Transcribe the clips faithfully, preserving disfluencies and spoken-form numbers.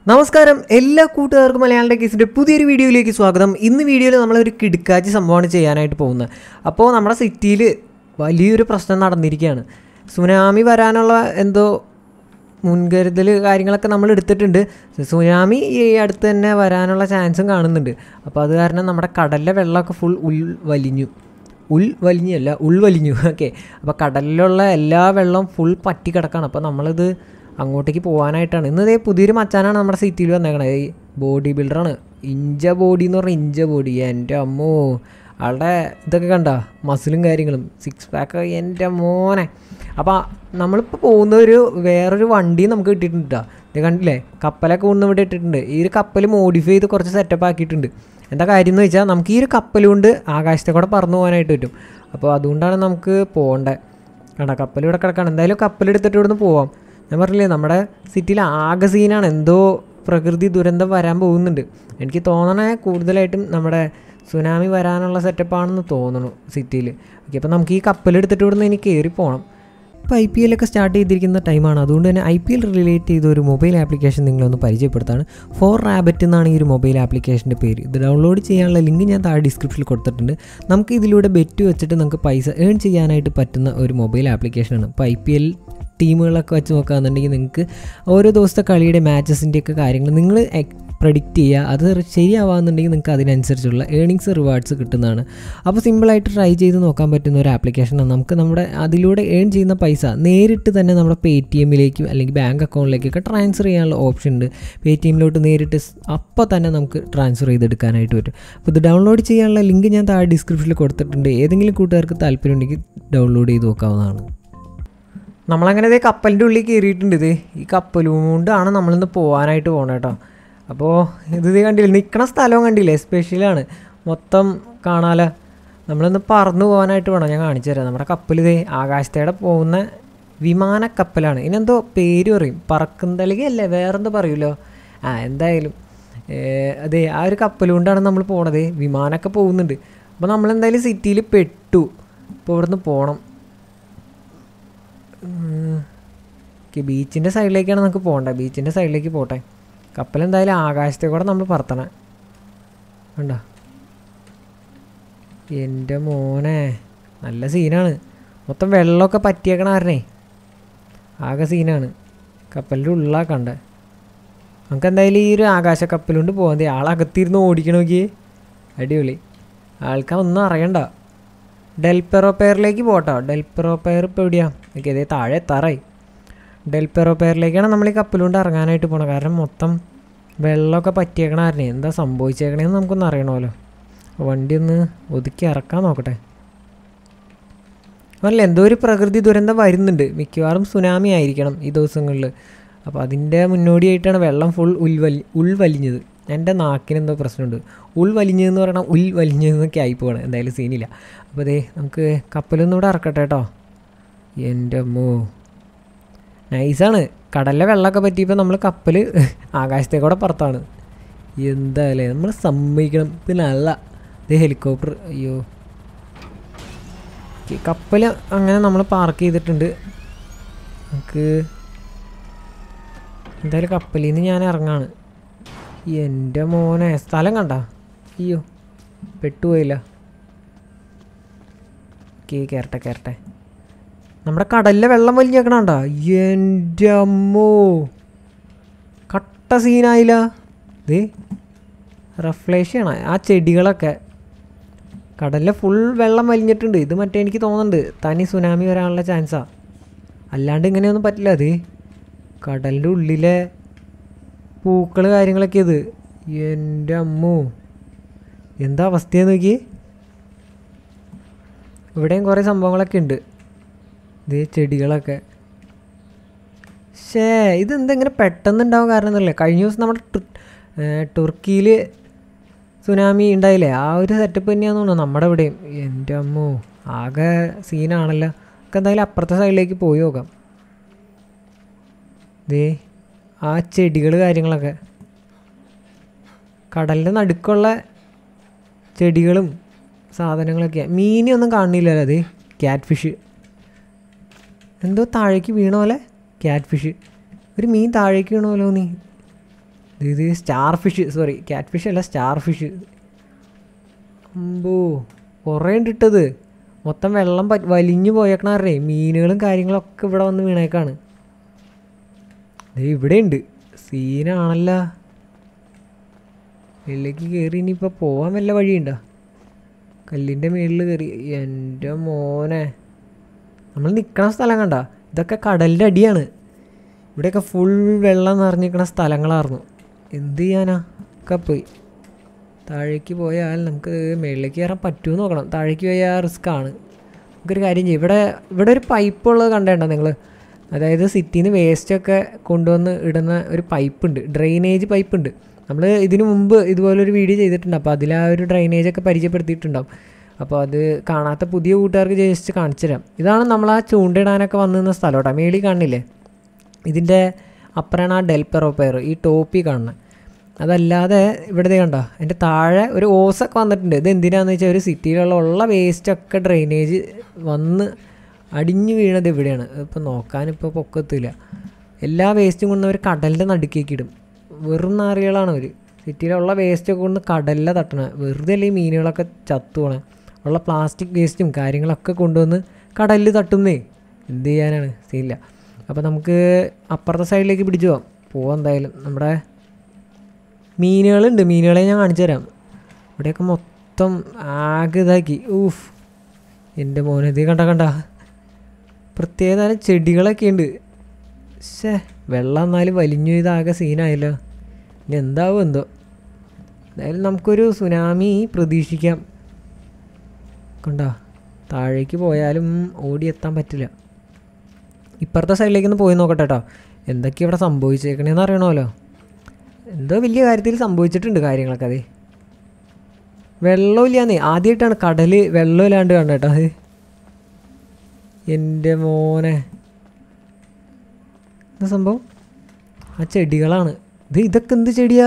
നമസ്കാരം എല്ലാ കൂട്ടുകാർക്കും മലയാളം ടെക്കിന്റെ പുതിയൊരു വീഡിയോയിലേക്ക് സ്വാഗതം. ഇന്ന് വീഡിയോയിൽ നമ്മളൊരു കിടുക്കാച്ചി സംഭവമാണ് ചെയ്യാനായിട്ട് പോകുന്നത്. അപ്പോൾ നമ്മുടെ സിറ്റിയിൽ വലിയൊരു പ്രശ്നം നടന്നിരിക്കുകയാണ്. സുനാമി വരാനുള്ള എന്തോ മുൻകരുതൽ കാര്യങ്ങളൊക്കെ നമ്മൾ എടുത്തിട്ടുണ്ട്. സുനാമി ഈ അടുത്ത് തന്നെ വരാനുള്ള ചാൻസും കാണുന്നുണ്ട്. അപ്പോൾ അത് കാരണം നമ്മുടെ കടലിലെ വെള്ളമൊക്കെ ഫുൾ ഉൾ വലിഞ്ഞു ഉൾ വലിഞ്ഞല്ല ഉൾവലിഞ്ഞു ഓക്കെ. അപ്പോൾ കടലിലുള്ള എല്ലാ വെള്ളവും ഫുൾ പറ്റി കിടക്കുകയാണ്. അപ്പോൾ നമ്മളിത് അങ്ങോട്ടേക്ക് പോകാനായിട്ടാണ്. ഇന്ന് ഇതേ പുതിയൊരു മച്ചാനാണ് നമ്മുടെ സിറ്റിയിൽ വന്നേക്കണത്. ഈ ബോഡി ബിൽഡറാണ്. ഇഞ്ച ബോഡി എന്ന് പറഞ്ഞാൽ ഇഞ്ച ബോഡി. എൻ്റെ അമ്മോ, ആളുടെ ഇതൊക്കെ കണ്ട മസിലും കാര്യങ്ങളും സിക്സ് പാക്ക് എൻ്റെ മോനെ. അപ്പോൾ നമ്മളിപ്പോൾ പോകുന്ന ഒരു വേറൊരു വണ്ടി നമുക്ക് കിട്ടിയിട്ടുണ്ട്. ഇത് കണ്ടില്ലേ, കപ്പലൊക്കെ കൊണ്ട് ഇവിടെ ഇട്ടിട്ടുണ്ട്. ഈ ഒരു കപ്പൽ മോഡിഫൈ ചെയ്ത് കുറച്ച് സെറ്റപ്പ് ആക്കിയിട്ടുണ്ട്. എന്താ കാര്യം എന്ന് വെച്ചാൽ നമുക്ക് ഈ ഒരു കപ്പൽ കൊണ്ട് ആകാശത്തെ കൂടെ പറന്നു പോകാനായിട്ട് പറ്റും. അപ്പോൾ അതുകൊണ്ടാണ് നമുക്ക് പോകേണ്ടത്. കണ്ട കപ്പൽ ഇവിടെ കിടക്കണം. എന്തായാലും കപ്പലെടുത്തിട്ട് ഇവിടുന്ന് പോവാം. ഞാൻ പറഞ്ഞില്ലേ, നമ്മുടെ സിറ്റിയിൽ ആകെ സീനാണ്. എന്തോ പ്രകൃതി ദുരന്തം വരാൻ പോകുന്നുണ്ട്. എനിക്ക് തോന്നണേ കൂടുതലായിട്ടും നമ്മുടെ സുനാമി വരാനുള്ള സെറ്റപ്പാണെന്ന് തോന്നുന്നു സിറ്റിയിൽ. ഓക്കെ, അപ്പോൾ നമുക്ക് ഈ കപ്പലെടുത്തിട്ട് ഇവിടുന്ന് ഇനി കയറി പോകണം. ഇപ്പോൾ ഐ പി എല്ലൊക്കെ സ്റ്റാർട്ട് ചെയ്തിരിക്കുന്ന ടൈമാണ്. അതുകൊണ്ട് തന്നെ ഐ പി എൽ റിലേറ്റ് ചെയ്ത ഒരു മൊബൈൽ ആപ്ലിക്കേഷൻ നിങ്ങളൊന്ന് പരിചയപ്പെടുത്താണ്. ഫോർ റാബറ്റ് എന്നാണ് ഈ ഒരു മൊബൈൽ ആപ്ലിക്കേഷൻ്റെ പേര്. ഇത് ഡൗൺലോഡ് ചെയ്യാനുള്ള ലിങ്ക് ഞാൻ താഴെ ഡിസ്ക്രിപ്ഷനിൽ കൊടുത്തിട്ടുണ്ട്. നമുക്ക് ഇതിലൂടെ ബെറ്റ് വെച്ചിട്ട് നമുക്ക് പൈസ ഏൺ ചെയ്യാനായിട്ട് പറ്റുന്ന ഒരു മൊബൈൽ ആപ്ലിക്കേഷനാണ്. ഇപ്പോൾ ഐ പി എൽ ടീമുകളൊക്കെ വെച്ച് നോക്കുകയാണെന്നുണ്ടെങ്കിൽ നിങ്ങൾക്ക് ഓരോ ദിവസത്തെ കളിയുടെ മാച്ചസിൻ്റെയൊക്കെ കാര്യങ്ങൾ നിങ്ങൾ പ്രഡിക്റ്റ് ചെയ്യുക. അത് ശരിയാവാന്നുണ്ടെങ്കിൽ നിങ്ങൾക്ക് അതിനനുസരിച്ചുള്ള ഏണിങ്സ് റിവാർഡ്സ് കിട്ടുന്നതാണ്. അപ്പോൾ സിമ്പിളായിട്ട് ട്രൈ ചെയ്ത് നോക്കാൻ പറ്റുന്ന ഒരു ആപ്ലിക്കേഷനാണ്. നമുക്ക് നമ്മുടെ അതിലൂടെ ഏൺ ചെയ്യുന്ന പൈസ നേരിട്ട് തന്നെ നമ്മുടെ പേ ടി എമ്മിലേക്കും അല്ലെങ്കിൽ ബാങ്ക് അക്കൗണ്ടിലേക്കൊക്കെ ട്രാൻസ്ഫർ ചെയ്യാനുള്ള ഓപ്ഷൻ ഉണ്ട്. പേ ടി എമ്മിലോട്ട് നേരിട്ട് അപ്പോൾ തന്നെ നമുക്ക് ട്രാൻസ്ഫർ ചെയ്തെടുക്കാനായിട്ട് പറ്റും. അപ്പോൾ ഇത് ഡൗൺലോഡ് ചെയ്യാനുള്ള ലിങ്ക് ഞാൻ താഴെ ഡിസ്ക്രിപ്ഷനിൽ കൊടുത്തിട്ടുണ്ട്. ഏതെങ്കിലും കൂട്ടുകാർക്ക് താല്പര്യം ഉണ്ടെങ്കിൽ ഡൗൺലോഡ് ചെയ്ത് നോക്കാവുന്നതാണ്. നമ്മളങ്ങനെ ഇതേ കപ്പലിൻ്റെ ഉള്ളിൽ കയറിയിട്ടുണ്ട്. ഇത് ഈ കപ്പലും കൊണ്ടാണ് നമ്മളിന്ന് പോകാനായിട്ട് പോകണം കേട്ടോ. അപ്പോൾ ഇത് ഇത് കണ്ടില്ലേ, നിൽക്കണ സ്ഥലവും കണ്ടില്ലേ, സ്പെഷ്യലാണ്. മൊത്തം കാണാലോ. നമ്മളിന്ന് പറന്നു പോകാനായിട്ട് വേണം. ഞാൻ കാണിച്ചു തരാം. നമ്മുടെ കപ്പൽ ഇതേ ആകാശത്തേടെ പോകുന്ന വിമാനക്കപ്പലാണ്. ഇതിനെന്തോ പേര് പറയും, പറക്കുന്തളിക അല്ലേ, വേറെന്തോ പറയുമല്ലോ. ആ എന്തായാലും അതെ, ആ ഒരു കപ്പൽ കൊണ്ടാണ് നമ്മൾ പോണത്. വിമാനമൊക്കെ പോകുന്നുണ്ട്. അപ്പോൾ നമ്മളെന്തായാലും സിറ്റിയിൽ പെട്ടു. ഇപ്പോൾ ഇവിടുന്ന് പോകണം. ഓക്കെ, ബീച്ചിൻ്റെ സൈഡിലേക്കാണ് നമുക്ക് പോകേണ്ടത്. ബീച്ചിൻ്റെ സൈഡിലേക്ക് പോട്ടെ. കപ്പലെന്തായാലും ആകാശത്തെ കൂടെ നമ്മൾ പറത്തണം. കണ്ടോ എൻ്റെ മോനെ, നല്ല സീനാണ്. മൊത്തം വെള്ളമൊക്കെ പറ്റിയേക്കണ കാരണേ ആകെ സീനാണ്. കപ്പലിൻ്റെ ഉള്ളിലാണ് കണ്ടത്. നമുക്ക് എന്തായാലും ഈ ഒരു ആകാശ കപ്പലുകൊണ്ട് പോകാൻ. ആളകത്തിരുന്ന് ഓടിക്കണമെങ്കിൽ അടിപൊളി. ആൾക്കാർ ഒന്നും അറിയണ്ട. ഡെൽപെറോപ്പയറിലേക്ക് പോട്ടോ. ഡെൽപെറോപ്പയർ ഇപ്പോൾ എവിടെയാണ്? ഓക്കെ, അതേ താഴെ എത്താറായി. ഡെൽപെറോപ്പയറിലേക്കാണ് നമ്മൾ ഈ കപ്പലുകൊണ്ട് ഇറങ്ങാനായിട്ട് പോകണം. കാരണം മൊത്തം വെള്ളമൊക്കെ പറ്റിയേക്കണ കാരണം എന്താ സംഭവിച്ചേക്കണേന്ന് നമുക്കൊന്ന് അറിയണമല്ലോ. വണ്ടി ഒന്ന് ഒതുക്കി ഇറക്കാൻ നോക്കട്ടെ. അല്ല, എന്തോ ഒരു പ്രകൃതി ദുരന്തം വരുന്നുണ്ട്. മിക്കവാറും സുനാമി ആയിരിക്കണം ഈ ദിവസങ്ങളിൽ. അപ്പോൾ അതിൻ്റെ മുന്നോടിയായിട്ടാണ് വെള്ളം ഫുൾ ഉൾവലി ഉൾവലിഞ്ഞത്. എൻ്റെ നാക്കിനെന്തോ പ്രശ്നമുണ്ട്. ഉൾവലിഞ്ഞതെന്ന് പറയണം ഉൾവലിഞ്ഞതെന്നൊക്കെ ആയിപ്പോകണം. എന്തായാലും സീനില്ല. അപ്പോൾ അതേ നമുക്ക് കപ്പലൊന്നും ഇവിടെ ഇറക്കട്ടെ കേട്ടോ. എൻ്റെ അമ്മോ, നൈസാണ്. കടലിലെ വെള്ളമൊക്കെ പറ്റിയപ്പോൾ നമ്മൾ കപ്പൽ ആകാശത്തേക്കൂടെ പുറത്താണ്. എന്തായാലേ നമ്മൾ സമ്മതിക്കണം. പിന്നെ അല്ല, ഇത് ഹെലികോപ്റ്റർ. അയ്യോ, കപ്പൽ അങ്ങനെ നമ്മൾ പാർക്ക് ചെയ്തിട്ടുണ്ട്. നമുക്ക് എന്തായാലും കപ്പലിൽ നിന്ന് ഞാൻ ഇറങ്ങാണ്. എൻ്റെ മോനെ, സ്ഥലം കണ്ട? അയ്യോ, പെട്ടുപോയില്ല. ഓക്കെ, കയറട്ടെ കയറട്ടെ. നമ്മുടെ കടലിലെ വെള്ളം വലിഞ്ഞേക്കണണ്ട. എൻ്റെ അമ്മോ, കട്ട സീനായില്ല. ഇത് റെഫ്ലേഷനാണ്. ആ ചെടികളൊക്കെ കടലിലെ ഫുൾ വെള്ളം വലിഞ്ഞിട്ടുണ്ട്. ഇത് മറ്റേ എനിക്ക് തോന്നുന്നുണ്ട് തനി സുനാമി വരാനുള്ള ചാൻസാണ്. അല്ലാണ്ട് ഇങ്ങനെയൊന്നും പറ്റില്ല. അത് കടലിൻ്റെ ഉള്ളിലെ പൂക്കൾ കാര്യങ്ങളൊക്കെ. ഇത് എൻ്റെ അമ്മോ, എന്താ അവസ്ഥയെന്ന് നോക്കി. ഇവിടെയും കുറേ സംഭവങ്ങളൊക്കെ ഉണ്ട്. ഇത് ചെടികളൊക്കെ. ശേ, ഇതെന്തെങ്ങനെ പെട്ടെന്ന് ഉണ്ടാവും കാരണം എന്നല്ലേ. കഴിഞ്ഞ ദിവസം നമ്മുടെ തുർക്കിയിൽ സുനാമി ഉണ്ടായില്ലേ, ആ ഒരു സെറ്റപ്പ് തന്നെയാണെന്ന് തോന്നുന്നു നമ്മുടെ ഇവിടെയും. എൻ്റെ അമ്മോ, ആകെ സീനാണല്ലോ. നമുക്ക് എന്തായാലും അപ്പുറത്തെ സൈഡിലേക്ക് പോയി നോക്കാം. ദേ ആ ചെടികൾ കാര്യങ്ങളൊക്കെ, കടലിൻ്റെ നടുക്കുള്ള ചെടികളും സാധനങ്ങളൊക്കെ. മീനൊന്നും കാണുന്നില്ലല്ലോ. അത് ക്യാറ്റ് ഫിഷ് എന്തോ താഴേക്ക് വീണ പോലെ. ക്യാറ്റ് ഫിഷ്, ഒരു മീൻ താഴേക്ക് വീണ പോലെ നീ. ഇത് star fish, sorry cat fish അല്ല സ്റ്റാർ ഫിഷ്. അമ്പോ കുറേ ഉണ്ട് ഇട്ടത്. മൊത്തം വെള്ളം പ വലിഞ്ഞു പോയേക്കണേ. മീനുകളും കാര്യങ്ങളൊക്കെ ഇവിടെ വന്ന് വീണേക്കാണ്. ഇവിടെ ഉണ്ട്, സീനാണല്ലോ. വെള്ളിലേക്ക് കയറി ഇനിയിപ്പോൾ പോകാൻ വല്ല വഴിയുണ്ടോ? കല്ലിൻ്റെ മുകളിൽ കയറി. എൻ്റെ മോനെ, നമ്മൾ നിൽക്കണ സ്ഥലം കണ്ട, ഇതൊക്കെ കടലിൻ്റെ അടിയാണ്. ഇവിടെയൊക്കെ ഫുൾ വെള്ളം നിറഞ്ഞിരിക്കണ സ്ഥലങ്ങളായിരുന്നു. എന്ത് ചെയ്യാനാ, ഒക്കെ പോയി. താഴേക്ക് പോയാൽ നമുക്ക് മുകളിലേക്ക് കയറാൻ പറ്റുമോ നോക്കണം. താഴേക്ക് പോയാൽ റിസ്ക് ആണ്. നമുക്കൊരു കാര്യം ചെയ്യും, ഇവിടെ ഇവിടെ ഒരു പൈപ്പ് ഉള്ളത് കണ്ടേണ്ടോ നിങ്ങൾ? അതായത് സിറ്റിയിൽ നിന്ന് വേസ്റ്റൊക്കെ കൊണ്ടുവന്ന് ഇടുന്ന ഒരു പൈപ്പ് ഉണ്ട്, ഡ്രെയിനേജ് പൈപ്പ് ഉണ്ട്. നമ്മൾ ഇതിനു മുമ്പ് ഇതുപോലൊരു വീഡിയോ ചെയ്തിട്ടുണ്ട്. അപ്പോൾ അതിൽ ആ ഒരു ഡ്രെയിനേജൊക്കെ പരിചയപ്പെടുത്തിയിട്ടുണ്ടാവും. അപ്പോൾ അത് കാണാത്ത പുതിയ കൂട്ടുകാർക്ക് ജസ്റ്റ് കാണിച്ചു തരാം. ഇതാണ് നമ്മൾ ആ ചൂണ്ടയിടാനൊക്കെ വന്നു നിന്ന സ്ഥലം കേട്ടോ. മേളിൽ കാണില്ലേ, ഇതിൻ്റെ അപ്പുറമാണ് ആ ഡെൽപ്പെറോപ്പയർ, ഈ ടോപ്പിൽ കാണുന്നത്. അതല്ലാതെ ഇവിടെ കണ്ടോ, എൻ്റെ താഴെ ഒരു ഓസൊക്കെ വന്നിട്ടുണ്ട്. ഇത് എന്തിനാണെന്ന് വെച്ചാൽ ഒരു സിറ്റിയിലുള്ള ഉള്ള വേസ്റ്റൊക്കെ ഡ്രെയിനേജ് വന്ന് അടിഞ്ഞു വീണത് ഇവിടെയാണ്. ഇപ്പോൾ നോക്കാനിപ്പോൾ പൊക്കത്തില്ല. എല്ലാ വേസ്റ്റും കൊണ്ട് അവർ കടലിൻ്റെ നടുക്കേക്ക് ഇടും. വെറും നാറികളാണ് അവർ. സിറ്റിയിലുള്ള വേസ്റ്റൊക്കെ കൊണ്ട് കടലിലെ തട്ടണത്. വെറുതെ അല്ലെങ്കിൽ മീനുകളൊക്കെ ചത്തു പോകണം. ഉള്ള പ്ലാസ്റ്റിക് വേസ്റ്റും കാര്യങ്ങളൊക്കെ കൊണ്ടുവന്ന് കടലിൽ തട്ടുന്നേ. എന്ത് ചെയ്യാനാണ്, സീനില്ല. അപ്പോൾ നമുക്ക് അപ്പുറത്തെ സൈഡിലേക്ക് പിടിച്ചു പോകാം. പോവാം എന്തായാലും. നമ്മുടെ മീനുകളുണ്ട്, മീനുകളെ ഞാൻ കാണിച്ചു തരാം. ഇവിടെയൊക്കെ മൊത്തം ആകെ ഇതാക്കി. ഊഫ്, എൻ്റെ മോനെ ഇത് കണ്ട കണ്ട പ്രത്യേക തരം ചെടികളൊക്കെ ഉണ്ട്. ശേ, വെള്ളം എന്നാലും വലിഞ്ഞു, ഇതാകെ സീനായല്ലോ. ഇനി എന്താവും എന്തോ. എന്തായാലും നമുക്കൊരു സുനാമി പ്രതീക്ഷിക്കാം. കണ്ടോ, താഴേക്ക് പോയാലും ഓടിയെത്താൻ പറ്റില്ല. ഇപ്പുറത്തെ സൈഡിലേക്കൊന്ന് പോയി നോക്കട്ടെ കേട്ടോ, എന്തൊക്കെയാണ് ഇവിടെ സംഭവിച്ചേക്കണേന്ന് അറിയണമല്ലോ. എന്തോ വലിയ കാര്യത്തിൽ സംഭവിച്ചിട്ടുണ്ട് കാര്യങ്ങളൊക്കെ. അതെ, വെള്ളമില്ലാന്നേ, ആദ്യമായിട്ടാണ് കടൽ വെള്ളമില്ലാണ്ട് കാണുന്നത് കേട്ടോ. അത് എൻ്റെ മോനെ, എന്താ സംഭവം? ആ ചെടികളാണ് ഇത്. ഇതൊക്കെ എന്ത് ചെടിയാ?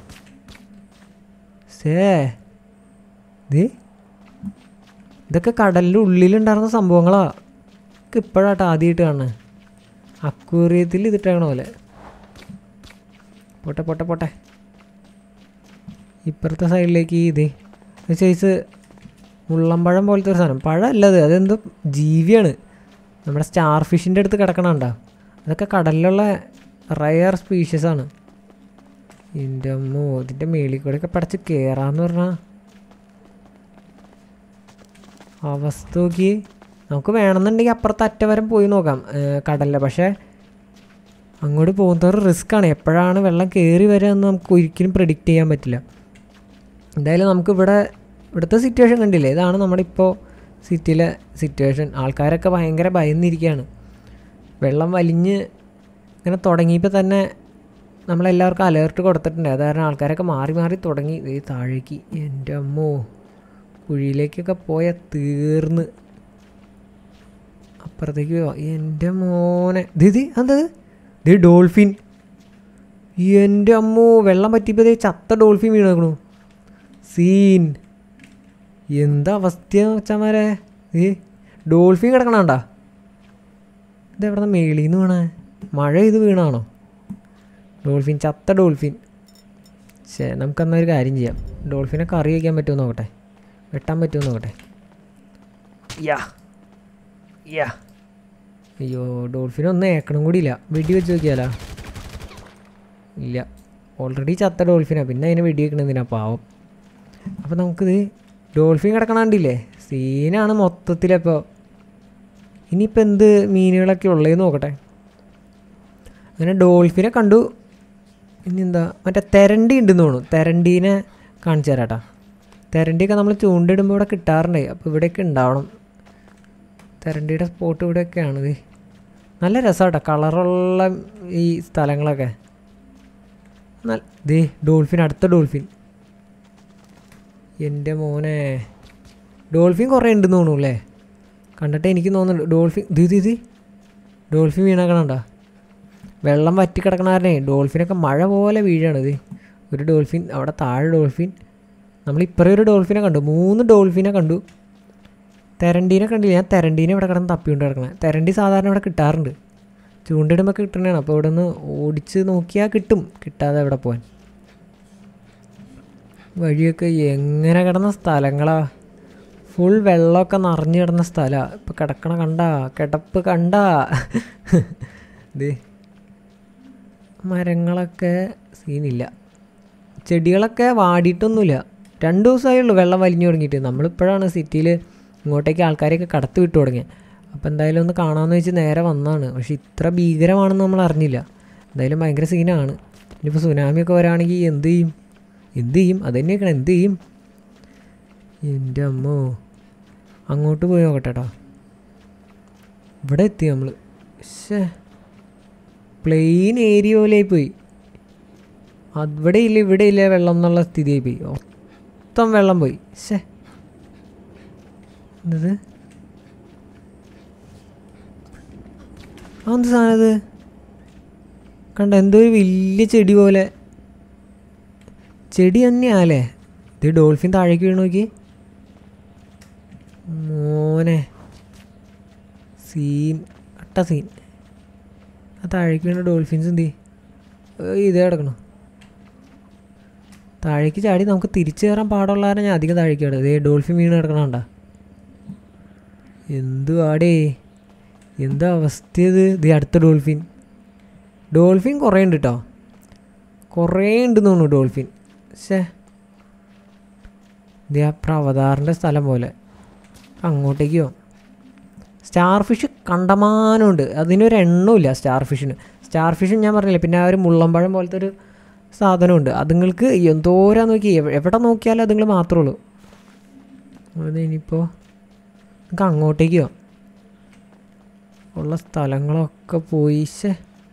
സേ, ഇത് ഇതൊക്കെ കടലിൻ്റെ ഉള്ളിലുണ്ടായിരുന്ന സംഭവങ്ങളാ. ഇതൊക്കെ ഇപ്പോഴാട്ടോ ആദ്യമായിട്ട് കാണുന്നത്. അക്വേറിയത്തിൽ ഇതിട്ടാകണ പോലെ. പോട്ടെ പോട്ടെ പോട്ടെ. ഇപ്പുറത്തെ സൈഡിലേക്ക് ഇത് ഒരു സൈസ് മുള്ളമ്പഴം പോലത്തെ ഒരു സാധനം. പഴമല്ലത്, അതെന്തോ ജീവിയാണ്. നമ്മുടെ സ്റ്റാർ ഫിഷിൻ്റെ അടുത്ത് കിടക്കണുണ്ടോ? അതൊക്കെ കടലിലുള്ള റയർ സ്പീഷ്യസാണ്. എൻ്റെ അമ്മോ, ഇതിൻ്റെ മേളിൽ കൂടെയൊക്കെ പടച്ച് കയറാമെന്ന് പറഞ്ഞാൽ അവസ്ഥ നോക്കി. നമുക്ക് വേണമെന്നുണ്ടെങ്കിൽ അപ്പുറത്തെ അറ്റവരം പോയി നോക്കാം കടലിലെ. പക്ഷേ അങ്ങോട്ട് പോകുന്നവർ റിസ്ക്കാണ്. എപ്പോഴാണ് വെള്ളം കയറി വരിക എന്ന് നമുക്ക് ഒരിക്കലും പ്രെഡിക്റ്റ് ചെയ്യാൻ പറ്റില്ല. എന്തായാലും നമുക്കിവിടെ ഇവിടുത്തെ സിറ്റുവേഷൻ കണ്ടില്ലേ, ഇതാണ് നമ്മുടെ ഇപ്പോൾ സിറ്റിയിലെ സിറ്റുവേഷൻ. ആൾക്കാരൊക്കെ ഭയങ്കര ഭയന്നിരിക്കുകയാണ്. വെള്ളം വലിഞ്ഞ് ഇങ്ങനെ തുടങ്ങിയപ്പോൾ തന്നെ നമ്മളെല്ലാവർക്കും അലേർട്ട് കൊടുത്തിട്ടുണ്ട്. അത് കാരണം ആൾക്കാരൊക്കെ മാറി മാറി തുടങ്ങി ഈ താഴേക്ക്. എൻ്റെ അമ്മോ, കുഴിയിലേക്കൊക്കെ പോയാൽ തീർന്ന്. അപ്പുറത്തേക്ക് പോവാം. എൻ്റെ മോനെ, ഇത് എന്തത്? ഇത് ഡോൾഫിൻ. എൻ്റെ അമ്മോ, വെള്ളം പറ്റിയപ്പോൾ ഇതേ ചത്ത ഡോൾഫിൻ വീണ് നോക്കണു. സീൻ, എന്താ അവസ്ഥയെന്ന് വെച്ചാൽ ഈ ഡോൾഫിൻ കിടക്കണണ്ടാ. ഇതെവിടെ നിന്ന് മേളിൽ നിന്ന് വീണേ? മഴ ഇത് വീണാണോ? ഡോൾഫിൻ, ചത്ത ഡോൾഫിൻ. ശേ, നമുക്കെന്നാൽ ഒരു കാര്യം ചെയ്യാം. ഡോൾഫിനെ കറി വയ്ക്കാൻ പറ്റുമോ നോക്കട്ടെ, വെട്ടാൻ പറ്റുമോ നോക്കട്ടെ. യാ യാ അയ്യോ, ഡോൾഫിനൊന്നും ഏക്കണം കൂടി ഇല്ല. വെടി വെച്ച് നോക്കിയാലോ? ഇല്ല, ഓൾറെഡി ചത്ത ഡോൾഫിനാണ്, പിന്നെ അതിനെ വെടി വെക്കണെന്തിനാ പാവം. അപ്പോൾ നമുക്കിത് ഡോൾഫിൻ കിടക്കണണ്ടില്ലേ, സീനാണ് മൊത്തത്തിലപ്പോൾ. ഇനിയിപ്പോൾ എന്ത് മീനുകളൊക്കെ ഉള്ളതെന്ന് നോക്കട്ടെ. അങ്ങനെ ഡോൾഫിനെ കണ്ടു. ഇനി എന്താ, മറ്റേ തെരണ്ടി ഉണ്ടെന്ന് തോന്നുന്നു. തെരണ്ടീനെ കാണിച്ചു തരാം കേട്ടോ. തെരണ്ടിയൊക്കെ നമ്മൾ ചൂണ്ടിടുമ്പോൾ ഇവിടെ കിട്ടാറുണ്ട്. അപ്പോൾ ഇവിടെയൊക്കെ ഉണ്ടാവണം. തെരണ്ടിയുടെ സ്പോട്ട് ഇവിടെയൊക്കെയാണിത്. നല്ല രസമാട്ടോ, കളറുള്ള ഈ സ്ഥലങ്ങളൊക്കെ. നല്ല ദേ ഡോൾഫിൻ, അടുത്ത ഡോൾഫിൻ. എൻ്റെ മോനെ, ഡോൾഫിൻ കുറേ ഉണ്ടെന്ന് തോന്നുന്നു അല്ലേ? കണ്ടിട്ട് എനിക്ക് തോന്നുന്നുണ്ട് ഡോൾഫിൻ. ഇത് ഇത് ഡോൾഫിൻ വീണാക്കണണ്ട. വെള്ളം വറ്റി കിടക്കണാരനെ ഡോൾഫിനൊക്കെ മഴ പോലെ വീഴാണ്. ഇത് ഒരു ഡോൾഫിൻ, അവിടെ താഴെ ഡോൾഫിൻ. നമ്മളിപ്പറേ ഒരു ഡോൾഫിനെ കണ്ടു, മൂന്ന് ഡോൾഫിനെ കണ്ടു. തെരണ്ടീനെ കണ്ടില്ല. ഞാൻ തെരണ്ടീനെ ഇവിടെ കിടന്ന് തപ്പിക്കൊണ്ട് കിടക്കണേ. തെരണ്ടി സാധാരണ ഇവിടെ കിട്ടാറുണ്ട്, ചൂണ്ടിടുമ്പോൾ കിട്ടണതാണ്. അപ്പോൾ ഇവിടെ നിന്ന് ഓടിച്ച് നോക്കിയാൽ കിട്ടും, കിട്ടാതെ എവിടെ പോകാൻ. വഴിയൊക്കെ എങ്ങനെ കിടന്ന സ്ഥലങ്ങളാ. ഫുൾ വെള്ളമൊക്കെ നിറഞ്ഞു കിടന്ന സ്ഥലമാണ്. ഇപ്പം കിടക്കണ കണ്ട കിടപ്പ് കണ്ട. ഇത് മരങ്ങളൊക്കെ സീനില്ല. ചെടികളൊക്കെ വാടിയിട്ടൊന്നുമില്ല. രണ്ട് ദിവസമായുള്ളൂ വെള്ളം വലിഞ്ഞു തുടങ്ങിയിട്ട്. നമ്മളിപ്പോഴാണ് സിറ്റിയിൽ ഇങ്ങോട്ടേക്ക് ആൾക്കാരെയൊക്കെ കടത്തി വിട്ടു തുടങ്ങിയത്. അപ്പോൾ എന്തായാലും ഒന്ന് കാണാമെന്ന് വെച്ച് നേരെ വന്നതാണ്. പക്ഷെ ഇത്ര ഭീകരമാണെന്ന് നമ്മൾ അറിഞ്ഞില്ല. എന്തായാലും ഭയങ്കര സീനാണ്. ഇനിയിപ്പോൾ സുനാമിയൊക്കെ വരാണെങ്കിൽ എന്ത് ചെയ്യും എന്ത് ചെയ്യും അത് തന്നെയൊക്കെ എന്ത് ചെയ്യും. എൻ്റെ അമ്മോ, അങ്ങോട്ട് പോയി നോക്കട്ടെ കേട്ടോ. ഇവിടെ എത്തി നമ്മൾ. ശേ, പ്ലെയിൻ ഏരിയ പോലെയായി പോയി. അവിടെ ഇല്ല ഇവിടെ ഇല്ല വെള്ളം എന്നുള്ള സ്ഥിതിയായി പോയി. മൊത്തം വെള്ളം പോയി. ശേ, എന്തത് അതെന്ത് സാധനം ഇത് കണ്ട? എന്തോ ഒരു വലിയ ചെടി പോലെ. ചെടി തന്നെയാല്ലേ ഇത്? ഡോൾഫിൻ താഴേക്ക് വീണ് നോക്കി. മോനെ സീൻ അട്ട സീൻ. ആ താഴേക്ക് വീണ ഡോൾഫിൻസ് എന്തി ഇതേ കിടക്കണം. താഴേക്ക് ചാടി നമുക്ക് തിരിച്ചു കയറാൻ പാടുള്ളവരെ ഞാൻ അധികം താഴേക്ക് കിടക്കും. ഇതേ ഡോൾഫിൻ വീണ് കിടക്കണണ്ട. എന്തുവാടേ, എന്താ അവസ്ഥയത്? ഇത് അടുത്ത ഡോൾഫിൻ. ഡോൾഫിൻ കുറേ ഉണ്ട് കേട്ടോ, കുറേ ഉണ്ടെന്ന് തോന്നുന്നു ഡോൾഫിൻ. പക്ഷേ ഇത് ആ പ്രവതാറിൻ്റെ സ്ഥലം പോലെ. അങ്ങോട്ടേക്കോ സ്റ്റാർ ഫിഷ് കണ്ടമാനമുണ്ട്. അതിനൊരു എണ്ണമില്ല സ്റ്റാർ ഫിഷിന്. സ്റ്റാർ ഫിഷും ഞാൻ പറഞ്ഞില്ലേ, പിന്നെ ആ ഒരു മുള്ളമ്പഴം പോലത്തെ ഒരു സാധനമുണ്ട്. അതുങ്ങൾക്ക് എന്തോരാ നോക്കി, എവിടെ നോക്കിയാലും അതുങ്ങൾ മാത്രമേ ഉള്ളൂ. അത് ഇനിയിപ്പോൾ നമുക്ക് അങ്ങോട്ടേക്കോ ഉള്ള സ്ഥലങ്ങളൊക്കെ പോയി. ശേ,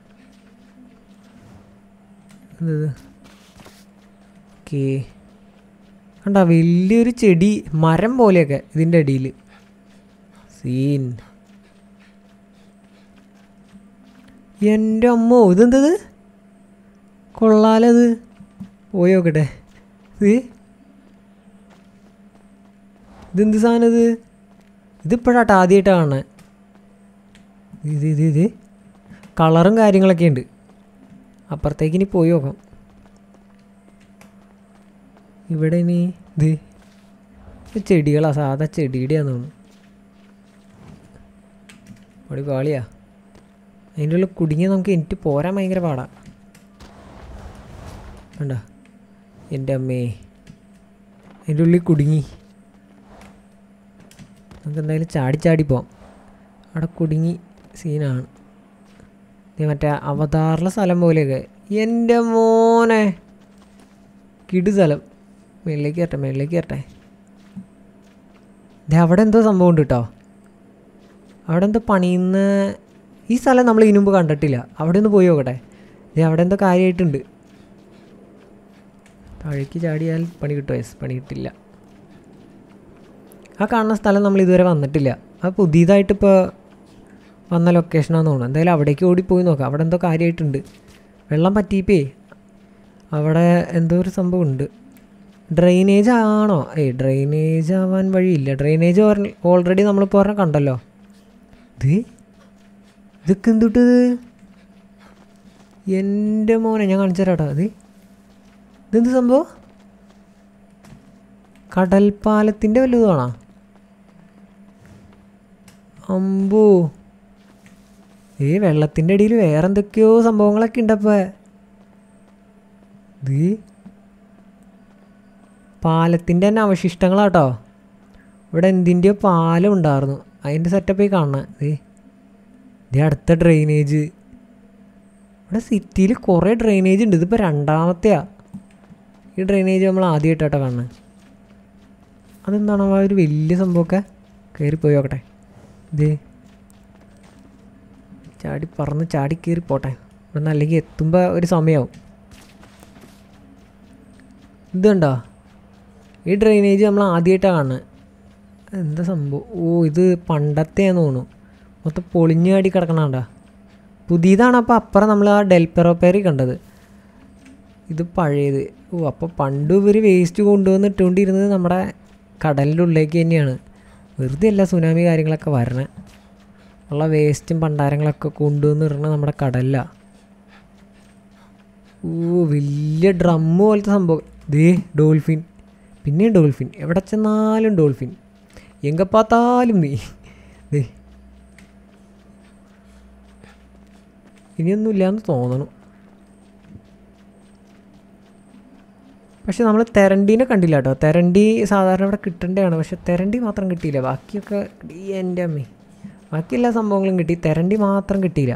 എന്തത് ഓക്കേ കണ്ട വലിയൊരു ചെടി മരം പോലെയൊക്കെ ഇതിൻ്റെ അടിയിൽ. സീൻ. എൻ്റെ അമ്മോ, ഇതെന്തത് കൊള്ളാലത്. പോയി നോക്കട്ടെ. ഇത് ഇതെന്ത് സാധനം ഇത്? ഇതിപ്പോഴാട്ടോ ആദ്യമായിട്ടാണ് കാണുന്നത്. ഇത് ഇത് ഇത് കളറും കാര്യങ്ങളൊക്കെ ഉണ്ട്. അപ്പുറത്തേക്ക് ഇനി പോയി നോക്കാം. ഇവിടെ ഇനി ഇത് ചെടികളാ, സാധാ ചെടിയുടെയാന്ന് തോന്നുന്നു. അവിടെ പാളിയാ. അതിൻ്റെ ഉള്ളിൽ കുടുങ്ങിയാൽ നമുക്ക് എനിക്ക് പോരാൻ ഭയങ്കര പാടാ. വേണ്ട എൻ്റെ അമ്മേ, അതിൻ്റെ ഉള്ളിൽ കുടുങ്ങി. നമുക്ക് എന്തായാലും ചാടി ചാടി പോവാം. അവിടെ കുടുങ്ങി സീനാണ്. മറ്റേ അവതാറിലെ സ്ഥലം പോലെയൊക്കെ. എൻ്റെ മോനെ കിടു സ്ഥലം. മേളിലേക്ക് കയറട്ടെ മേളിലേക്ക് കയറട്ടെ. ഇത് അവിടെ എന്തോ സംഭവം ഉണ്ട് കേട്ടോ. അവിടെ എന്തോ പണിയുന്ന ഈ സ്ഥലം നമ്മൾ ഇതിനു മുമ്പ് കണ്ടിട്ടില്ല. അവിടെ ഒന്ന് പോയി നോക്കട്ടെ. ഇത് അവിടെ എന്തോ കാര്യമായിട്ടുണ്ട്. താഴേക്ക് ചാടിയാൽ പണി കിട്ടുമോ? യെസ്, പണി കിട്ടില്ല. ആ കാണുന്ന സ്ഥലം നമ്മൾ ഇതുവരെ വന്നിട്ടില്ല. അത് പുതിയതായിട്ടിപ്പോൾ വന്ന ലൊക്കേഷനാണെന്ന് തോന്നുന്നു. എന്തായാലും അവിടേക്ക് ഓടിപ്പോയി നോക്കാം. അവിടെ എന്തോ കാര്യമായിട്ടുണ്ട്. വെള്ളം പറ്റിയിപ്പേ അവിടെ എന്തോ ഒരു സംഭവം ഉണ്ട്. ഡ്രെയിനേജ് ആണോ? ഏയ് ഡ്രെയിനേജ് ആവാൻ വഴിയില്ല. ഡ്രെയിനേജ് ഓൾറെഡി നമ്മളിപ്പോൾ പറഞ്ഞാൽ കണ്ടല്ലോ. ഇത് ഇതൊക്കെ എന്തുട്ടത്? എൻ്റെ മോനെ ഞാൻ കാണിച്ചു തരാട്ടോ. അത് ഇതെന്ത് സംഭവം? കടൽപ്പാലത്തിൻ്റെ വല്ലതുമാണോ? അമ്പോ, ഈ വെള്ളത്തിൻ്റെ അടിയിൽ വേറെ എന്തൊക്കെയോ സംഭവങ്ങളൊക്കെ ഉണ്ടപ്പോൾ. ഇത് പാലത്തിൻ്റെ തന്നെ അവശിഷ്ടങ്ങളാട്ടോ. ഇവിടെ എന്തിൻ്റെയോ പാലം ഉണ്ടായിരുന്നു, അതിൻ്റെ സെറ്റപ്പായി കാണണം. ഇത് ഇത് അടുത്ത ഡ്രെയിനേജ്. ഇവിടെ സിറ്റിയിൽ കുറേ ഡ്രെയിനേജ് ഉണ്ട്. ഇതിപ്പോൾ രണ്ടാമത്തെയാണ്. ഈ ഡ്രെയിനേജ് നമ്മൾ ആദ്യമായിട്ടാട്ടോ കാണുന്നത്. അതെന്താണ് ആ ഒരു വലിയ സംഭവമൊക്കെ? കയറി പോയി നോക്കട്ടെ. ഇത് ചാടി പറന്ന് ചാടി കയറി പോട്ടെ. ഇവിടെ അല്ലെങ്കിൽ എത്തുമ്പോൾ ഒരു സമയമാവും. ഇതുണ്ടോ ഈ ഡ്രെയിനേജ് നമ്മൾ ആദ്യമായിട്ടാണ് കാണുന്നത്. എന്താ സംഭവം? ഓ, ഇത് പണ്ടത്തെയാന്ന് തോന്നുന്നു. മൊത്തം പൊളിഞ്ഞു ചാടി കിടക്കണണ്ട. പുതിയതാണ്. അപ്പോൾ അപ്പുറം നമ്മൾ ആ ഡെൽപെറോപ്പേറി കണ്ടത്. ഇത് പഴയത്. ഓ, അപ്പോൾ പണ്ട് ഇവർ വേസ്റ്റ് കൊണ്ടുവന്ന് ഇട്ടുകൊണ്ടിരുന്നത് നമ്മുടെ കടലിൻ്റെ ഉള്ളിലേക്ക് തന്നെയാണ്. വെറുതെ അല്ല സുനാമി കാര്യങ്ങളൊക്കെ വരണേ. ഉള്ള വേസ്റ്റും പണ്ടാരങ്ങളൊക്കെ കൊണ്ടുവന്ന് ഇടണത് നമ്മുടെ കടലിലാണ്. ഓ, വലിയ ഡ്രമ്മ് പോലത്തെ സംഭവം. ദേ ഡോൾഫിൻ. പിന്നെയും ഡോൾഫിൻ. എവിടെ ചെന്നാലും ഡോൾഫിൻ. എങ്ക പാത്താലും നീ. ഇനിയൊന്നുമില്ലയെന്ന് തോന്നണം. പക്ഷെ നമ്മൾ തെരണ്ടീനെ കണ്ടില്ല കേട്ടോ. തെരണ്ടി സാധാരണ ഇവിടെ കിട്ടേണ്ടതാണ്. പക്ഷെ തെരണ്ടി മാത്രം കിട്ടിയില്ല. ബാക്കിയൊക്കെ എൻ്റെ അമ്മേ, ബാക്കി എല്ലാ സംഭവങ്ങളും കിട്ടി, തെരണ്ടി മാത്രം കിട്ടിയില്ല.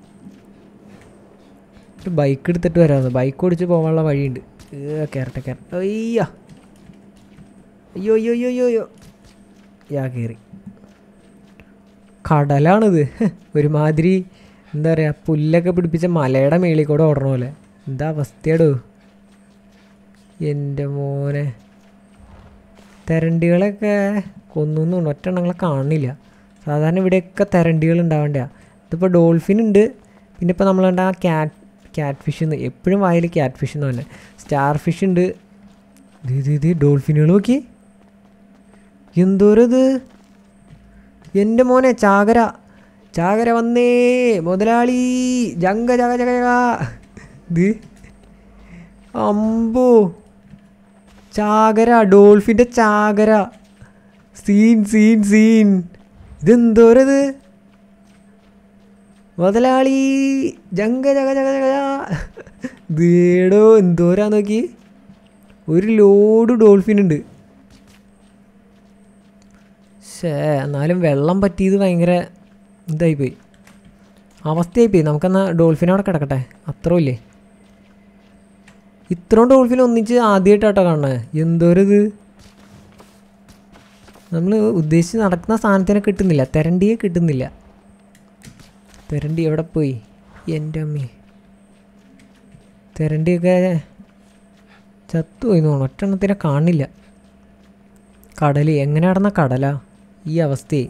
ഒരു ബൈക്ക് എടുത്തിട്ട് വരാമെന്ന്. ബൈക്ക് ഓടിച്ച് പോകാനുള്ള വഴിയുണ്ട്. കയറട്ടെ കയറട്ടെ. അയ്യ അയ്യോ അയ്യോ അയ്യോ അയ്യോ അയ്യോ യാ കയറി. കടലാണിത്. ഒരുമാതിരി എന്താ പറയുക, പുല്ലൊക്കെ പിടിപ്പിച്ച മലയുടെ മേളിൽ കൂടെ ഓടണ പോലെ. എന്താ അവസ്ഥയാടോ എൻ്റെ മോനെ. തെരണ്ടികളൊക്കെ കൊന്നൊന്നും ഒറ്റെണ്ണങ്ങളെ കാണില്ല. സാധാരണ ഇവിടെയൊക്കെ തെരണ്ടികൾ ഉണ്ടാവേണ്ടതാണ്. ഇതിപ്പോൾ ഡോൾഫിൻ ഉണ്ട്. പിന്നെ ഇപ്പോൾ നമ്മൾ കണ്ട ആ ക്യാറ്റ് ക്യാറ്റ് ഫിഷ് എന്ന് എപ്പോഴും വായിൽ ക്യാറ്റ് ഫിഷ് എന്ന് പറഞ്ഞാൽ സ്റ്റാർ ഫിഷ് ഉണ്ട്. ഇത് ഇത് ഡോൾഫിനുകൾ നോക്കി എന്തോരത്. എൻ്റെ മോനെ ചാകര ചാകര വന്നേ മുതലാളി. ജങ്ക ജഗ ജഗ ജഗ. ഇത് അമ്പോ ചാകര, ഡോൾഫിൻ്റെ ചാകര. Scene scene scene. ഇതെന്തോരത് മുതലാളി. ജങ്ക ജഗ ജഗ ജഗ. ദേടോ എന്തോരാ നോക്കി. ഒരു ലോഡ് ഡോൾഫിൻ ഉണ്ട്. ശേ, എന്നാലും വെള്ളം പറ്റിയത് ഭയങ്കര ഇതായിപ്പോയി, അവസ്ഥയായിപ്പോയി. നമുക്കെന്നാൽ ഡോൾഫിൻ അവിടെ കിടക്കട്ടെ. അത്രയും ഇല്ലേ, ഇത്രയും ഡോൾഫിൻ ഒന്നിച്ച് ആദ്യമായിട്ടാട്ടോ കാണണേ. എന്തോരത്. നമ്മൾ ഉദ്ദേശിച്ച് നടക്കുന്ന സാധനത്തിനെ കിട്ടുന്നില്ല. തെരണ്ടിയെ കിട്ടുന്നില്ല. തെരണ്ടി എവിടെ പോയി എൻ്റെ അമ്മേ. തെരണ്ടിയൊക്കെ ചത്തുപോയി തോന്നുന്നു. ഒറ്റെണ്ണത്തിനെ കാണില്ല. കടൽ എങ്ങനെ നടന്ന കടലാ ഈ അവസ്ഥയെ.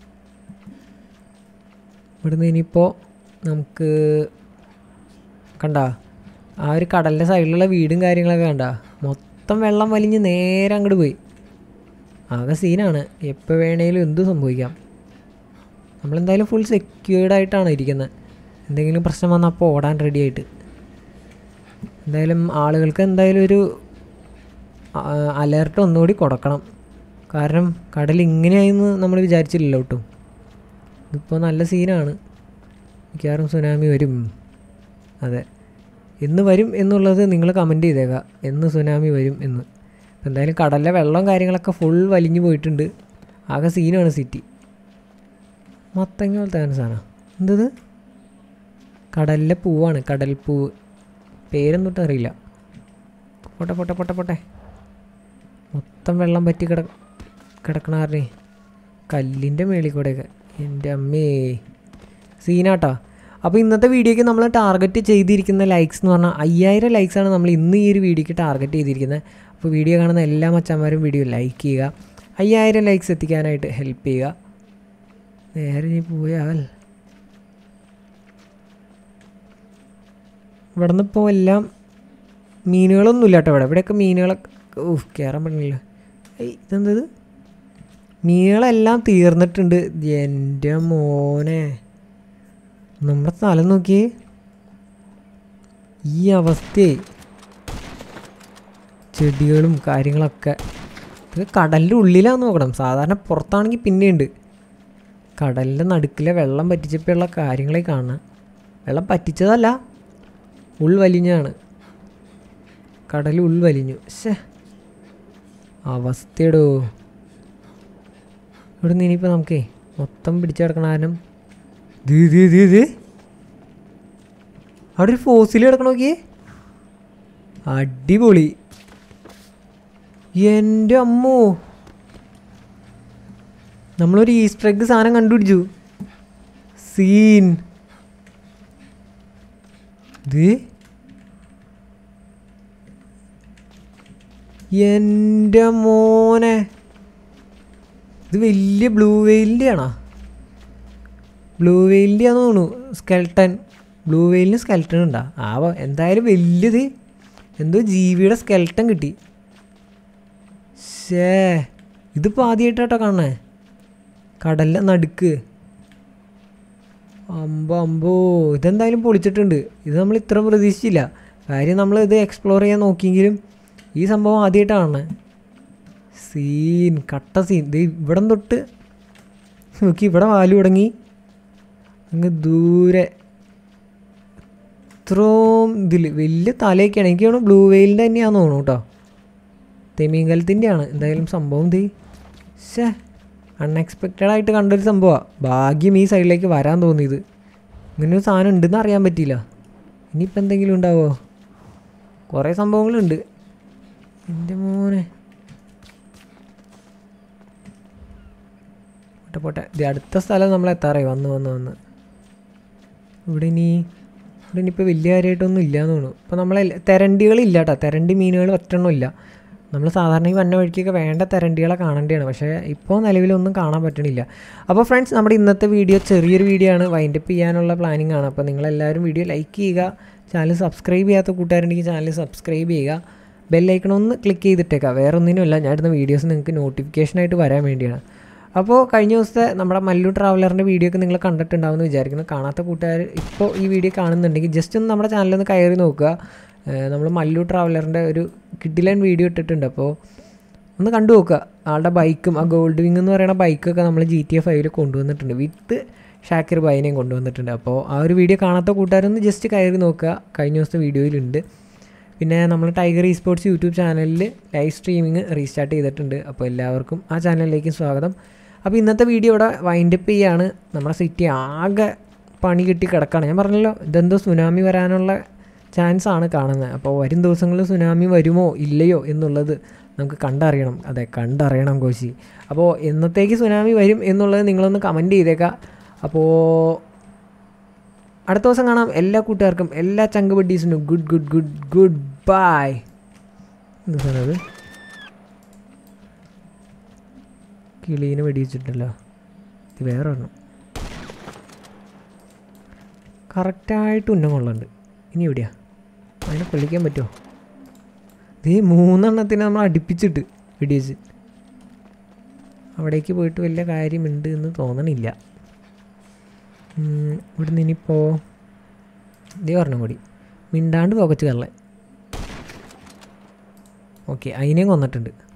ഇവിടുന്ന് ഇനിയിപ്പോൾ നമുക്ക് കണ്ട ആ ഒരു കടലിൻ്റെ സൈഡിലുള്ള വീടും കാര്യങ്ങളൊക്കെ കണ്ട മൊത്തം വെള്ളം വലിഞ്ഞ് നേരെ അങ്ങോട്ട് പോയി. ആകെ സീനാണ്. എപ്പോൾ വേണേലും എന്തും സംഭവിക്കാം. നമ്മളെന്തായാലും ഫുൾ സെക്യൂർഡായിട്ടാണ് ഇരിക്കുന്നത്. എന്തെങ്കിലും പ്രശ്നം വന്നാൽ അപ്പോൾ ഓടാൻ റെഡി ആയിട്ട്. എന്തായാലും ആളുകൾക്ക് എന്തായാലും ഒരു അലേർട്ട് ഒന്നുകൂടി കൊടുക്കണം. കാരണം കടൽ ഇങ്ങനെയായെന്ന് നമ്മൾ വിചാരിച്ചില്ലല്ലോ കേട്ടോ. ഇതിപ്പോൾ നല്ല സീനാണ്. മിക്കവാറും സുനാമി വരും. അതെ, എന്ന് വരും എന്നുള്ളത് നിങ്ങൾ കമൻറ്റ് ചെയ്തേക്കാം, എന്ന് സുനാമി വരും എന്ന്. എന്തായാലും കടലിലെ വെള്ളവും കാര്യങ്ങളൊക്കെ ഫുൾ വലിഞ്ഞു പോയിട്ടുണ്ട്. ആകെ സീനാണ് സിറ്റി. മത്തങ്ങ പോലത്തെ സാധനം എന്തത്. കടലിലെ പൂവാണ്, കടൽ പൂവ്. പേരൊന്നിട്ട് അറിയില്ല. പോട്ടെ പോട്ടെ പോട്ടെ പോട്ടെ. മൊത്തം വെള്ളം പറ്റി കിട കിടക്കണാറിനെ കല്ലിൻ്റെ മേളിൽ കൂടെയൊക്കെ. എൻ്റെ അമ്മേ സീനാട്ടോ. അപ്പോൾ ഇന്നത്തെ വീഡിയോയ്ക്ക് നമ്മൾ ടാർഗറ്റ് ചെയ്തിരിക്കുന്ന ലൈക്സ് എന്ന് പറഞ്ഞാൽ അയ്യായിരം ലൈക്സാണ് നമ്മൾ ഇന്ന് ഈ ഒരു വീഡിയോയ്ക്ക് ടാർഗറ്റ് ചെയ്തിരിക്കുന്നത്. അപ്പോൾ വീഡിയോ കാണുന്ന എല്ലാ മച്ചാന്മാരും വീഡിയോ ലൈക്ക് ചെയ്യുക. അയ്യായിരം ലൈക്സ് എത്തിക്കാനായിട്ട് ഹെൽപ്പ് ചെയ്യുക. നേരെ ഇനി പോയാൽ ഇവിടെ നിന്ന് ഇപ്പോൾ എല്ലാം മീനുകളൊന്നുമില്ല കേട്ടോ. ഇവിടെ ഇവിടെയൊക്കെ മീനുകളൊക്കെ ഓഹ് കയറാൻ പറ്റില്ല. ഏയ് ഇതെന്തത്. മീനുകളെല്ലാം തീർന്നിട്ടുണ്ട്. എൻ്റെ മോനെ നമ്മുടെ സ്ഥലം നോക്കിയേ ഈ അവസ്ഥയെ. ചെടികളും കാര്യങ്ങളൊക്കെ. ഇത് കടലിൻ്റെ ഉള്ളിലാന്ന് നോക്കണം. സാധാരണ പുറത്താണെങ്കിൽ പിന്നെയുണ്ട്. കടലിൻ്റെ നടുക്കിലെ വെള്ളം പറ്റിച്ചപ്പോഴുള്ള കാര്യങ്ങളെ കാണാം. വെള്ളം പറ്റിച്ചതല്ല, ഉൾവലിഞ്ഞാണ്. കടൽ ഉൾവലിഞ്ഞു. ശേ അവസ്ഥയടോ. ഇവിടെ നിന്ന് ഇനിയിപ്പോൾ നമുക്കേ മൊത്തം പിടിച്ചു കിടക്കണ കാരണം ദീ ദീ ദീ അവിടെ ഒരു ഫോസിൽ കിടക്കണ നോക്കിയേ. അടിപൊളി. എൻ്റെ അമ്മോ, നമ്മളൊരു ഈസ്റ്റർ എഗ് സാധനം കണ്ടുപിടിച്ചു. സീൻ. ഇത് എൻ്റെ മോനെ, ഇത് വലിയ ബ്ലൂ വെയിലിൻ്റെ ആണോ? ബ്ലൂ വെയിലിൻ്റെ ആണെന്ന് തോന്നുന്നു. സ്കെൽട്ടൻ. ബ്ലൂ വെയിലിന് സ്കെൽട്ടൺ ഉണ്ടാ ആവോ. എന്തായാലും വലിയത് എന്തോ ജീവിയുടെ സ്കെൽട്ടൻ കിട്ടി. ശേ ഇതിപ്പോൾ ആദ്യമായിട്ടാട്ടോ കാണണേ. കടലിൻ്റെ നടുക്ക്. അമ്പോ അമ്പോ ഇതെന്തായാലും പൊളിച്ചിട്ടുണ്ട്. ഇത് നമ്മൾ ഇത്ര പ്രതീക്ഷിച്ചില്ല. കാര്യം നമ്മൾ ഇത് എക്സ്പ്ലോർ ചെയ്യാൻ നോക്കിയെങ്കിലും ഈ സംഭവം ആദ്യമായിട്ടാണ് കാണണേ. സീൻ കട്ട സീൻ. ഇത് ഇവിടെ തൊട്ട് നോക്കി ഇവിടെ വാല് തുടങ്ങി അങ്ങ് ദൂരെ ഇത്രയും ഇതിൽ വലിയ തലയൊക്കെയാണ്. എനിക്ക് തോന്നുന്നു ബ്ലൂ വെയിലിൻ്റെ തന്നെയാണെന്ന് തോന്നുന്നു കേട്ടോ. തെമീങ്കലത്തിൻ്റെയാണ് എന്തായാലും സംഭവം. തീ ശേ അൺഎക്സ്പെക്റ്റഡ് ആയിട്ട് കണ്ടൊരു സംഭവമാണ്. ഭാഗ്യം ഈ സൈഡിലേക്ക് വരാൻ തോന്നിയത്. ഇങ്ങനൊരു സാധനം ഉണ്ടെന്ന് അറിയാൻ പറ്റിയില്ല. ഇനിയിപ്പോൾ എന്തെങ്കിലും ഉണ്ടാവുമോ? കുറേ സംഭവങ്ങളുണ്ട് എൻ്റെ മോനെ. പോട്ടെ പോട്ടെ. ഇത് അടുത്ത സ്ഥലം നമ്മൾ എത്താറായി. വന്ന് വന്ന് വന്ന് ഇവിടെ ഇനി ഇവിടെ ഇനിയിപ്പോൾ വലിയ കാര്യമായിട്ടൊന്നും ഇല്ലയെന്ന് തോന്നുന്നു. ഇപ്പോൾ നമ്മളെ തെരണ്ടികളില്ല കേട്ടോ. തെരണ്ടി മീനുകൾ ഒറ്റൊന്നും ഇല്ല. നമ്മൾ സാധാരണ ഈ വന്ന വഴിക്കൊക്കെ വേണ്ട തെരണ്ടികളെ കാണേണ്ടതാണ്. പക്ഷേ ഇപ്പോൾ നിലവിലൊന്നും കാണാൻ പറ്റണില്ല. അപ്പോൾ ഫ്രണ്ട്സ് നമ്മുടെ ഇന്നത്തെ വീഡിയോ ചെറിയൊരു വീഡിയോ ആണ്. വൈൻഡപ്പ് ചെയ്യാനുള്ള പ്ലാനിങ് ആണ്. അപ്പോൾ നിങ്ങളെല്ലാവരും വീഡിയോ ലൈക്ക് ചെയ്യുക. ചാനൽ സബ്സ്ക്രൈബ് ചെയ്യാത്ത കൂട്ടുകാരുണ്ടെങ്കിൽ ചാനൽ സബ്സ്ക്രൈബ് ചെയ്യുക. ബെല്ലൈക്കൺ ഒന്ന് ക്ലിക്ക് ചെയ്തിട്ടേക്കാം. വേറെ ഒന്നിനുമല്ല, ഞാൻ ഇടുന്ന വീഡിയോസ് നിങ്ങൾക്ക് നോട്ടിഫിക്കേഷനായിട്ട് വരാൻ വേണ്ടിയാണ്. അപ്പോൾ കഴിഞ്ഞ ദിവസത്തെ നമ്മുടെ മല്ലു ട്രാവലറിൻ്റെ വീഡിയോ ഒക്കെ നിങ്ങൾ കണ്ടിട്ടുണ്ടാവുമെന്ന് വിചാരിക്കുന്നു. കാണാത്ത കൂട്ടുകാർ ഇപ്പോൾ ഈ വീഡിയോ കാണുന്നുണ്ടെങ്കിൽ ജസ്റ്റ് ഒന്ന് നമ്മുടെ ചാനലൊന്ന് കയറി നോക്കുക. നമ്മൾ മല്ലു ട്രാവലറിൻ്റെ ഒരു കിഡിലൻ വീഡിയോ ഇട്ടിട്ടുണ്ട്. അപ്പോൾ ഒന്ന് കണ്ടു നോക്കുക. ആളുടെ ബൈക്കും ആ ഗോൾഡ് വിങ് എന്ന് പറയുന്ന ബൈക്കൊക്കെ നമ്മൾ ജി ടി എ ഫൈവിൽ കൊണ്ടുവന്നിട്ടുണ്ട്. വിത്ത് ഷാക്കിർ ബൈനെയും കൊണ്ടുവന്നിട്ടുണ്ട്. അപ്പോൾ ആ ഒരു വീഡിയോ കാണാത്ത കൂട്ടുകാരൊന്ന് ജസ്റ്റ് കയറി നോക്കുക. കഴിഞ്ഞ ദിവസത്തെ വീഡിയോയിലുണ്ട്. പിന്നെ നമ്മൾ ടൈഗർ ഇ സ്പോർട്സ് യൂട്യൂബ് ചാനലിൽ ലൈവ് സ്ട്രീമിങ് റീസ്റ്റാർട്ട് ചെയ്തിട്ടുണ്ട്. അപ്പോൾ എല്ലാവർക്കും ആ ചാനലിലേക്ക് സ്വാഗതം. അപ്പോൾ ഇന്നത്തെ വീഡിയോ ഇവിടെ വൈൻഡപ്പ് ചെയ്യുകയാണ്. നമ്മുടെ സിറ്റി ആകെ പണി കിട്ടി കിടക്കുകയാണ്. ഞാൻ പറഞ്ഞല്ലോ ഇതെന്തോ സുനാമി വരാനുള്ള ചാൻസ് ആണ് കാണുന്നത്. അപ്പോൾ വരും ദിവസങ്ങളിൽ സുനാമി വരുമോ ഇല്ലയോ എന്നുള്ളത് നമുക്ക് കണ്ടറിയണം. അതെ കണ്ടറിയണം കോശി. അപ്പോൾ എന്നത്തേക്ക് സുനാമി വരും എന്നുള്ളത് നിങ്ങളൊന്ന് കമൻറ്റ് ചെയ്തേക്കാം. അപ്പോൾ അടുത്ത ദിവസം കാണാം. എല്ലാ കൂട്ടുകാർക്കും എല്ലാ ചങ്ക് ബഡ്ഡീസിനും good good good good bye. എന്താ സാധനം അത്? കിളീനെ വെടിവെച്ചിട്ടല്ലോ. ഇത് വേറെ ഒരെണ്ണം കറക്റ്റായിട്ട് ഉന്നം കൊള്ളുന്നുണ്ട്. ഇനി എവിടെയാ അതിനെ കൊള്ളിക്കാൻ പറ്റുമോ? ഇത് മൂന്നെണ്ണത്തിന് നമ്മൾ അടുപ്പിച്ചിട്ട് വെടിവെച്ച് അവിടേക്ക് പോയിട്ട് വലിയ കാര്യമുണ്ട് എന്ന് തോന്നണില്ല. ഇവിടെ നിന്ന് ഇനിയിപ്പോൾ ഇതേ ഒരെണ്ണം കൂടി മിണ്ടാണ്ട് പോകച്ച് കയറലേ. ഓക്കെ അതിനെയും കൊന്നിട്ടുണ്ട്.